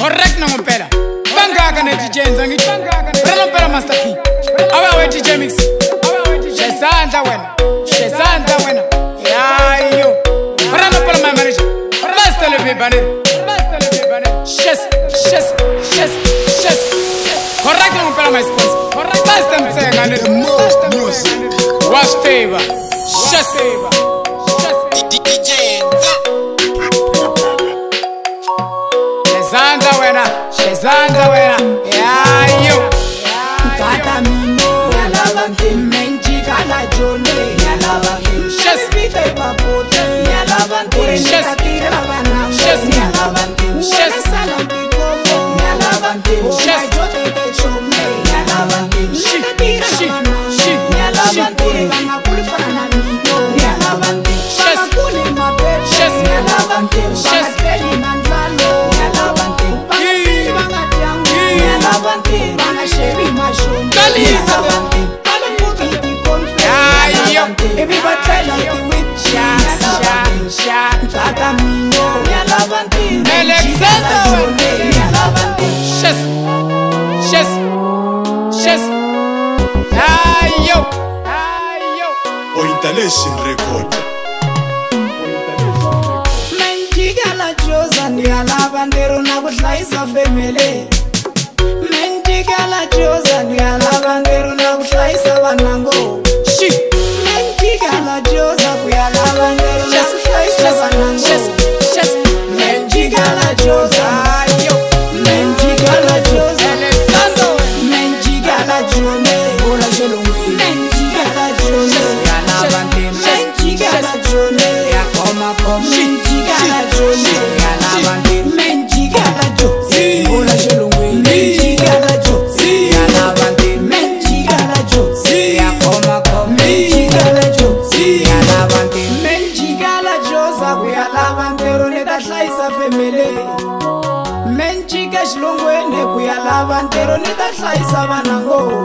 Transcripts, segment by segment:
Correct na mpela. Banga na Djhendzo ngithi. Rena mpela Master P. Awa we DJ Mix. Shezandla wena. Yeah yo. Rena mpela my manager. Let's tell you banner. Shes. Correct na mpela my sponsor. Last time saying I need more music. Watch favor. Shes. Shezandla wena, yeah yo. Kata mino, yalavante, Jika la Joni, yalavante. Shes pite papote, yalavante. Shes tira la banana, yalavante. Shes salampi como, yalavante. Shes jote te chome, yalavante. Tira la banana, yalavante. Bana kuli pana mino, yalavante. Shes kuli mabe, shes yalavante. Shes teli mandalo, yalavante. Yalavante, bana shebi mashum. Yalavante, bana movie di conflict. Everybody try like the witch. Yalavante, Tata Mino. Yalavante, Alexander. Yalavante, Shes. Ayo. International record. Jika la Josa ni yalavante, rona kuhlayisa family. Jika la Josa ni yalavante, rona kuhlayisa vanango. Jika la Josa kuyalavante, rona kuhlayisa vanango. Jika la Josa, Jika la Josa, Jika la Joni, ola shelongwe. Jika la Joni, yalavante, Jika la Joni, ya koma. Jika la Joni, yalavante, Jika la Joni, ola shelongwe. Jika la Joni, yalavante, Jika la Joni, ya koma. Jika la Joni, yalavante, Jika la Josa kuyalavante, rone tahlaisa family. Jika shilongwene kuyalavante, rone tahlaisa vanango.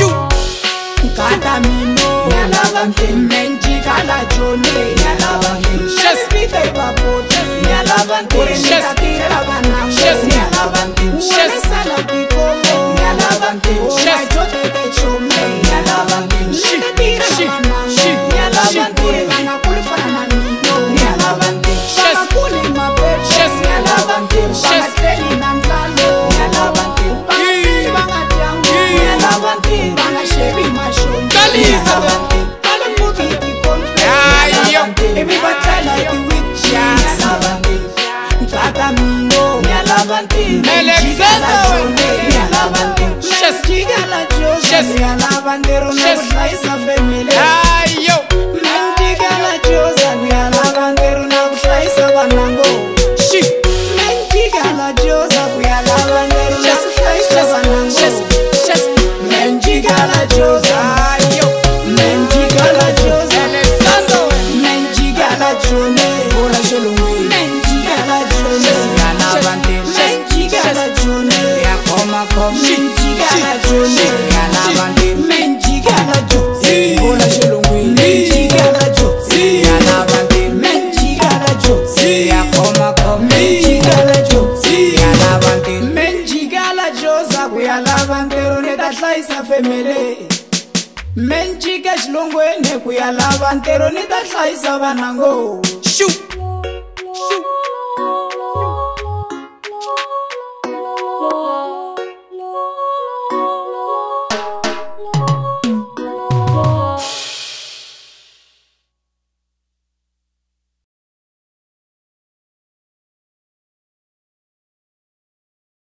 Kata mino, yalavante, Jika la Joni, yalavante. Shes pite papote, yalavante. Shes tira la banana, yalavante. Shes salampi como, yalavante. Shes jote te chome, yalavante. Tira la banana, yalavante. Bana kuli pana mino, yalavante. Bana kuli mabe, yalavante. Bana teli nandalo, yalavante. Bana tiangu, yalavante. Bana shebi mashum, yalavante. Bana movie di conflict. Everybody try like the witch. Yalavante, Tata Mino. Yalavante, Alexander. Yalavante, Jika la Josa. Yalavante, rona kuhlayisa family. Ayo. Jika la Josa. Yalavante, rona kuhlayisa vanango. Jika la Josa. Yalavante, rona kuhlayisa vanango. Jika la Josa. Jika la Josa. Jika la Joni, ola shelongwe. Jika la Joni, yalavante. Jika la Joni, ya koma. Jika la Joni, yalavante. Jika la Joni, ola shelongwe. Jika la Joni, yalavante. Jika la Joni, ya koma. Jika la Joni, yalavante. Jika la Josa kuyalavante, rone tahlaisa family. Jika shilongwene kuyalavante, rone tahlaisa vanango.